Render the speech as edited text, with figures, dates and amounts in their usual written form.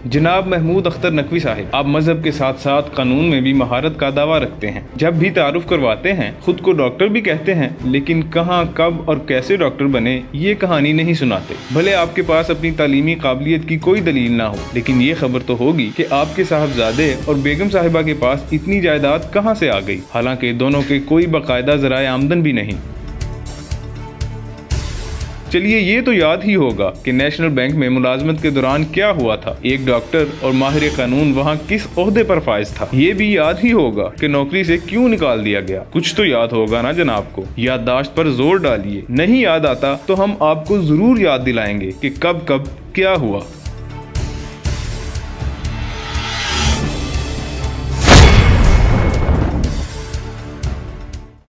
जनाब महमूद अख्तर नकवी साहिब, आप मजहब के साथ साथ कानून में भी महारत का दावा रखते हैं। जब भी तारुफ करवाते हैं खुद को डॉक्टर भी कहते हैं, लेकिन कहाँ, कब और कैसे डॉक्टर बने ये कहानी नहीं सुनाते। भले आपके पास अपनी तालीमी काबिलियत की कोई दलील ना हो, लेकिन ये खबर तो होगी कि आपके साहबजादे और बेगम साहिबा के पास इतनी जायदाद कहाँ से आ गई, हालांकि दोनों के कोई बाकायदा ज़राए आमदन भी नहीं। चलिए ये तो याद ही होगा कि नेशनल बैंक में मुलाजमत के दौरान क्या हुआ था। एक डॉक्टर और माहिर कानून वहाँ किस ओहदे पर फाइज था। ये भी याद ही होगा कि नौकरी से क्यों निकाल दिया गया। कुछ तो याद होगा ना जनाब को। याददाश्त पर जोर डालिए, नहीं याद आता तो हम आपको जरूर याद दिलाएंगे कि कब कब क्या हुआ।